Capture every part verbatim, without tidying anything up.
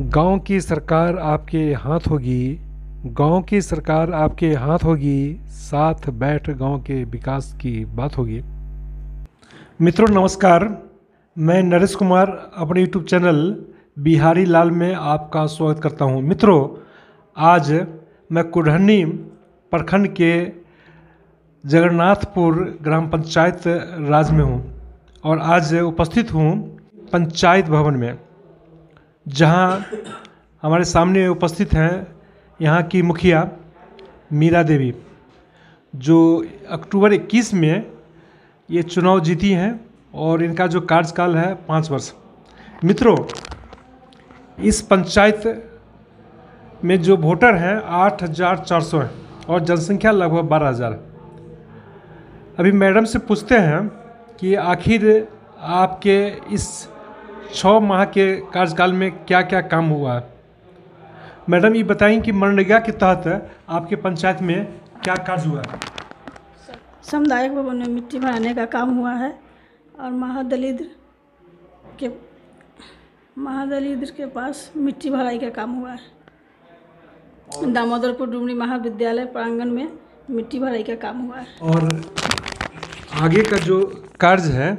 गांव की सरकार आपके हाथ होगी, गांव की सरकार आपके हाथ होगी, साथ बैठ गांव के विकास की बात होगी। मित्रों नमस्कार, मैं नरेश कुमार अपने यूट्यूब चैनल बिहारी लाल में आपका स्वागत करता हूं। मित्रों आज मैं कुढ़नी प्रखंड के जगन्नाथपुर ग्राम पंचायत राज में हूं और आज उपस्थित हूं पंचायत भवन में, जहां हमारे सामने उपस्थित हैं यहां की मुखिया मीरा देवी, जो अक्टूबर इक्कीस में ये चुनाव जीती हैं और इनका जो कार्यकाल है पाँच वर्ष। मित्रों इस पंचायत में जो वोटर हैं आठ हज़ार चार सौ हैं और जनसंख्या लगभग बारह हज़ार। अभी मैडम से पूछते हैं कि आखिर आपके इस छः माह के कार्यकाल में क्या क्या काम हुआ है। मैडम ये बताएं कि मनरेगा के तहत आपके पंचायत में क्या कार्य हुआ है। सामुदायिक भवन में मिट्टी भराने का काम हुआ है और महादलित के महादलित के पास मिट्टी भराई का काम हुआ है। दामोदरपुर डुमरी महाविद्यालय प्रांगण में मिट्टी भराई का काम हुआ है। और आगे का जो कार्य है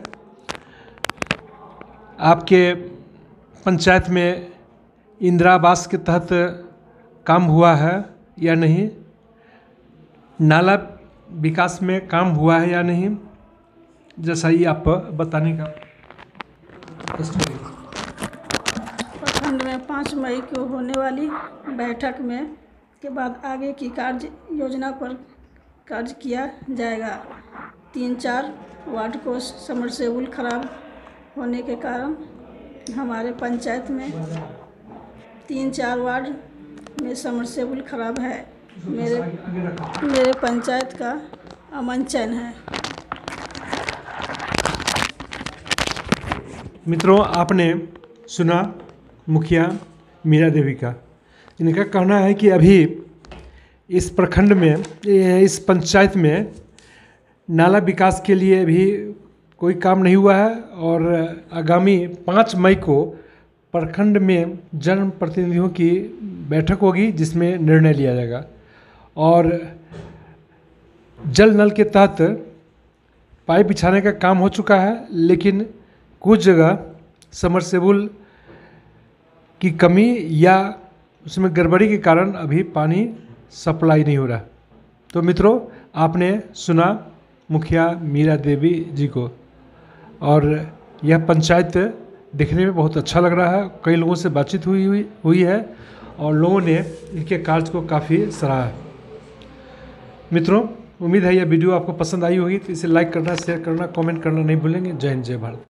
आपके पंचायत में इंदिरा आवास के तहत काम हुआ है या नहीं, नाला विकास में काम हुआ है या नहीं, जैसा ही आप बताने का प्रखंड में पाँच मई को होने वाली बैठक में के बाद आगे की कार्य योजना पर कार्य किया जाएगा। तीन चार वार्ड को समरसेबुल खराब होने के कारण हमारे पंचायत में तीन चार वार्ड में समरसेबुल खराब है। मेरे मेरे पंचायत का अमन चैन है। मित्रों आपने सुना मुखिया मीरा देवी का। इनका कहना है कि अभी इस प्रखंड में, इस पंचायत में नाला विकास के लिए अभी कोई काम नहीं हुआ है और आगामी पाँच मई को प्रखंड में जन प्रतिनिधियों की बैठक होगी जिसमें निर्णय लिया जाएगा। और जल नल के तहत पाइप बिछाने का काम हो चुका है, लेकिन कुछ जगह समरसेबुल की कमी या उसमें गड़बड़ी के कारण अभी पानी सप्लाई नहीं हो रहा। तो मित्रों आपने सुना मुखिया मीरा देवी जी को, और यह पंचायत देखने में बहुत अच्छा लग रहा है। कई लोगों से बातचीत हुई हुई हुई है और लोगों ने इनके कार्य को काफ़ी सराहा है। मित्रों उम्मीद है यह वीडियो आपको पसंद आई होगी, तो इसे लाइक करना, शेयर करना, कमेंट करना नहीं भूलेंगे। जय हिंद, जय भारत।